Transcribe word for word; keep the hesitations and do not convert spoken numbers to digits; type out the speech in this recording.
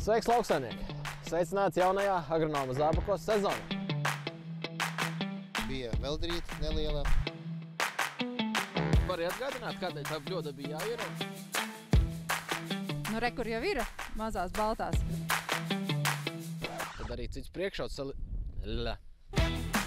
Sveiks, lauksaimnieki! Sveicināts jaunajā agronoma zābakos sezonā. Bija veldrīte neliela. Vari atgādināt, kādēļ tā bļoda bija jāierauga? Nu, re, kur jau ir mazās baltās. Tad arī cits priekšauts sali... L.